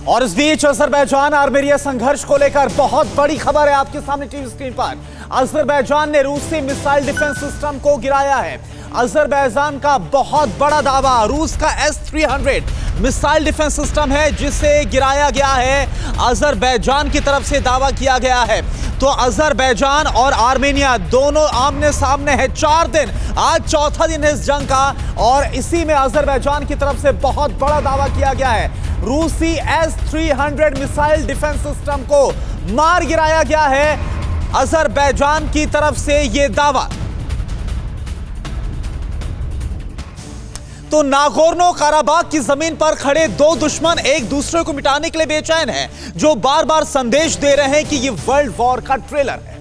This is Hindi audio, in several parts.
और इस बीच अजरबैजान आर्मेनिया संघर्ष को लेकर बहुत बड़ी खबर है आपके सामने टीवी स्क्रीन पर। अजरबैजान ने रूसी मिसाइल डिफेंस सिस्टम को गिराया है। अजरबैजान का बहुत बड़ा दावा, रूस का S-300 मिसाइल डिफेंस सिस्टम है जिसे गिराया गया है। अजरबैजान की तरफ से दावा किया गया है। तो अजरबैजान और आर्मेनिया दोनों आमने सामने है 4 दिन, आज चौथा दिन है इस जंग का, और इसी में अजरबैजान की तरफ से बहुत बड़ा दावा किया गया है। रूसी S-300 मिसाइल डिफेंस सिस्टम को मार गिराया गया है, अजरबैजान की तरफ से यह दावा। तो नागोर्नो काराबाग की जमीन पर खड़े दो दुश्मन एक दूसरे को मिटाने के लिए बेचैन हैं, जो बार बार संदेश दे रहे हैं कि यह वर्ल्ड वॉर का ट्रेलर है।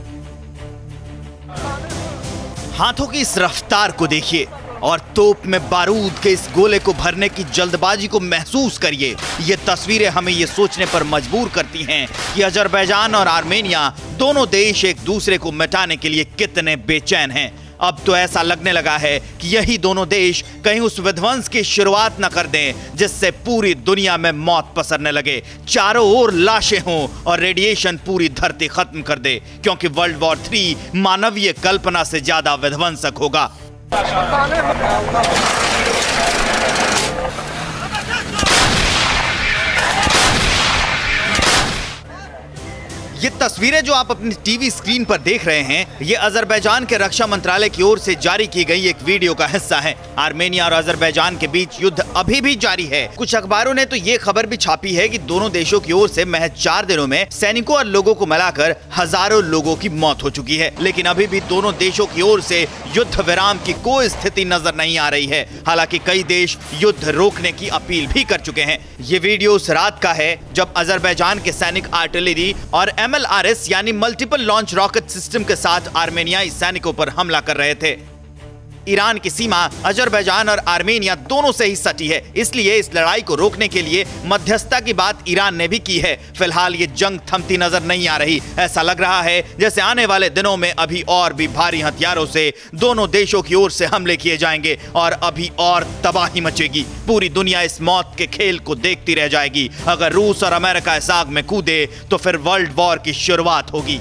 हाथों की इस रफ्तार को देखिए और तोप में बारूद के इस गोले को भरने की जल्दबाजी को महसूस करिए। ये तस्वीरें हमें ये सोचने पर मजबूर करती हैं कि अजरबैजान और आर्मेनिया दोनों देश एक दूसरे को मिटाने के लिए कितने बेचैन हैं। अब तो ऐसा लगने लगा है कि यही दोनों देश कहीं उस विध्वंस की शुरुआत न कर दें जिससे पूरी दुनिया में मौत पसरने लगे, चारों ओर लाशें हों और रेडिएशन पूरी धरती खत्म कर दे, क्योंकि वर्ल्ड वॉर 3 मानवीय कल्पना से ज्यादा विध्वंसक होगा। ये तस्वीरें जो आप अपनी टीवी स्क्रीन पर देख रहे हैं, ये अजरबैजान के रक्षा मंत्रालय की ओर से जारी की गई एक वीडियो का हिस्सा है। आर्मेनिया और अजरबैजान के बीच युद्ध अभी भी जारी है। कुछ अखबारों ने तो ये खबर भी छापी है कि दोनों देशों की ओर से महज 4 दिनों में सैनिकों और लोगों को मिलाकर हजारों लोगों की मौत हो चुकी है। लेकिन अभी भी दोनों देशों की ओर से युद्ध विराम की कोई स्थिति नजर नहीं आ रही है। हालांकि कई देश युद्ध रोकने की अपील भी कर चुके हैं। ये वीडियो उस रात का है जब अजरबैजान के सैनिक आर्टिलरी और MLRS यानी मल्टीपल लॉन्च रॉकेट सिस्टम के साथ आर्मेनियाई सैनिकों पर हमला कर रहे थे। ईरान की सीमा अजरबैजान और आर्मेनिया दोनों से ही सटी है, इसलिए इस लड़ाई को रोकने के लिए मध्यस्थता की बात ईरान ने भी की है। फिलहाल ये जंग थमती नजर नहीं आ रही। ऐसा लग रहा है जैसे आने वाले दिनों में अभी और भी भारी हथियारों से दोनों देशों की ओर से हमले किए जाएंगे और अभी और तबाही मचेगी। पूरी दुनिया इस मौत के खेल को देखती रह जाएगी। अगर रूस और अमेरिका इस आग में कूदे तो फिर वर्ल्ड वॉर की शुरुआत होगी।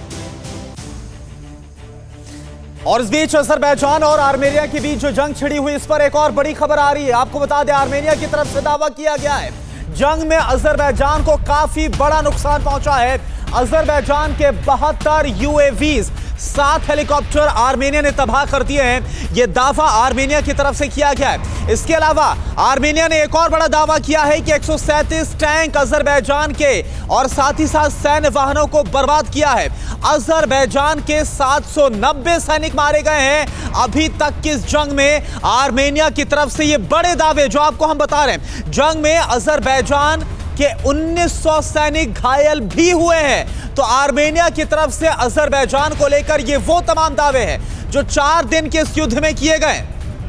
और इस बीच अजरबैजान और आर्मेनिया के बीच जो जंग छिड़ी हुई, इस पर एक और बड़ी खबर आ रही है। आपको बता दें, आर्मेनिया की तरफ से दावा किया गया है जंग में अजरबैजान को काफी बड़ा नुकसान पहुंचा है। अजरबैजान के 72 UAVs, 7 हेलीकॉप्टर आर्मेनिया ने तबाह कर दिए हैं। यह दावा आर्मेनिया की तरफ से किया गया है। इसके अलावा आर्मेनिया ने एक और बड़ा दावा किया है कि 137 टैंक अजरबैजान के और साथ ही साथ सैन्य वाहनों को बर्बाद किया है। अजरबैजान के 790 सैनिक मारे गए हैं अभी तक की इस जंग में। आर्मेनिया की तरफ से ये बड़े दावे जो आपको हम बता रहे हैं, जंग में अजरबैजान के 1900 सैनिक घायल भी हुए हैं। तो आर्मेनिया की तरफ से अजरबैजान को लेकर ये वो तमाम दावे हैं जो 4 दिन के इस युद्ध में किए गए।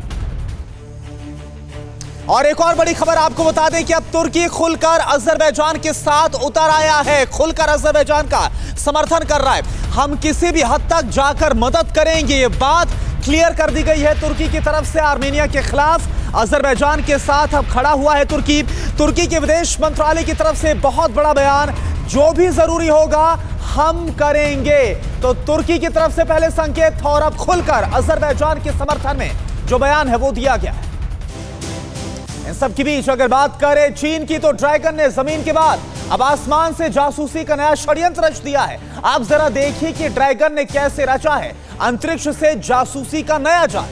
और एक और बड़ी खबर आपको बता दें कि अब तुर्की खुलकर अजरबैजान के साथ उतर आया है, खुलकर अजरबैजान का समर्थन कर रहा है। हम किसी भी हद तक जाकर मदद करेंगे, ये बात क्लियर कर दी गई है तुर्की की तरफ से। आर्मेनिया के खिलाफ अजरबैजान के साथ अब खड़ा हुआ है तुर्की। तुर्की के विदेश मंत्रालय की तरफ से बहुत बड़ा बयान, जो भी जरूरी होगा हम करेंगे। तो तुर्की की तरफ से पहले संकेत और अब खुलकर अजरबैजान के समर्थन में जो बयान है वो दिया गया है। इन सब के बीच अगर बात करें चीन की, तो ड्रैगन ने जमीन के बाद अब आसमान से जासूसी का नया षड्यंत्र रच दिया है। आप जरा देखिए कि ड्रैगन ने कैसे रचा है अंतरिक्ष से जासूसी का नया जाल।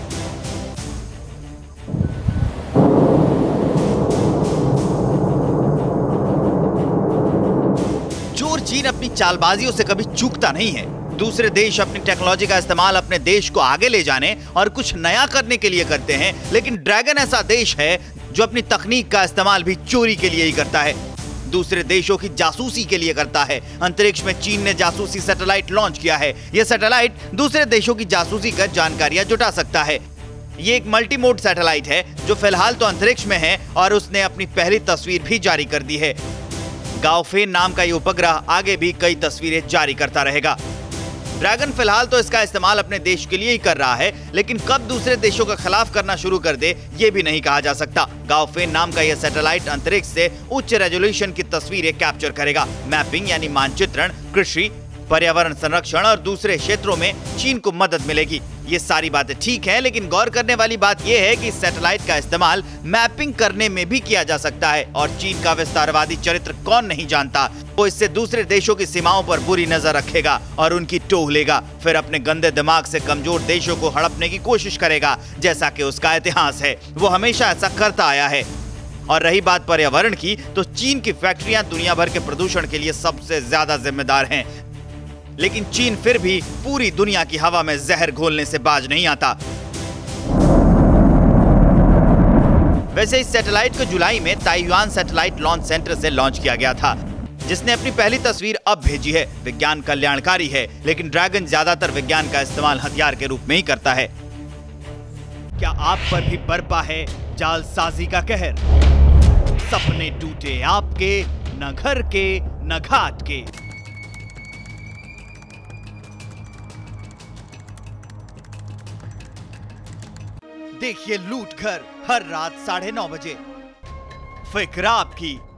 चोर चीन अपनी चालबाजियों से कभी चूकता नहीं है। दूसरे देश अपनी टेक्नोलॉजी का इस्तेमाल अपने देश को आगे ले जाने और कुछ नया करने के लिए करते हैं, लेकिन ड्रैगन ऐसा देश है जो अपनी तकनीक का इस्तेमाल भी चोरी के लिए ही करता है, दूसरे देशों की जासूसी के लिए करता है। अंतरिक्ष में चीन ने जासूसी सैटेलाइट लॉन्च किया है। यह सैटेलाइट दूसरे देशों की जासूसी कर जानकारियां जुटा सकता है। ये एक मल्टीमोड सैटेलाइट है जो फिलहाल तो अंतरिक्ष में है और उसने अपनी पहली तस्वीर भी जारी कर दी है। गाओफेन नाम का ये उपग्रह आगे भी कई तस्वीरें जारी करता रहेगा। ड्रैगन फिलहाल तो इसका इस्तेमाल अपने देश के लिए ही कर रहा है, लेकिन कब दूसरे देशों के खिलाफ करना शुरू कर दे ये भी नहीं कहा जा सकता। गाओफेन नाम का यह सैटेलाइट अंतरिक्ष से उच्च रेजोल्यूशन की तस्वीरें कैप्चर करेगा। मैपिंग यानी मानचित्रण, कृषि, पर्यावरण संरक्षण और दूसरे क्षेत्रों में चीन को मदद मिलेगी। ये सारी बातें ठीक है, लेकिन गौर करने वाली बात यह है कि इस सैटेलाइट का इस्तेमाल मैपिंग करने में भी किया जा सकता है और चीन का विस्तारवादी चरित्र कौन नहीं जानता। वो इससे दूसरे देशों की सीमाओं पर बुरी नजर रखेगा और उनकी टोह लेगा, फिर अपने गंदे दिमाग से कमजोर देशों को हड़पने की कोशिश करेगा, जैसा कि उसका इतिहास है। वो हमेशा ऐसा करता आया है। और रही बात पर्यावरण की, तो चीन की फैक्ट्रियां दुनिया भर के प्रदूषण के लिए सबसे ज्यादा जिम्मेदार हैं, लेकिन चीन फिर भी पूरी दुनिया की हवा में जहर घोलने से बाज नहीं आता। वैसे इस सैटेलाइट को जुलाई में ताइवान सैटेलाइट लॉन्च सेंटर से लॉन्च किया गया था, जिसने अपनी पहली तस्वीर अब भेजी है। विज्ञान कल्याणकारी है, लेकिन ड्रैगन ज्यादातर विज्ञान का इस्तेमाल हथियार के रूप में ही करता है। क्या आप पर भी बरपा है जालसाजी का कहर? सपने टूटे आपके, न घर के न घाट के। देखिए लूट घर हर रात 9:30 बजे। फिक्र आपकी।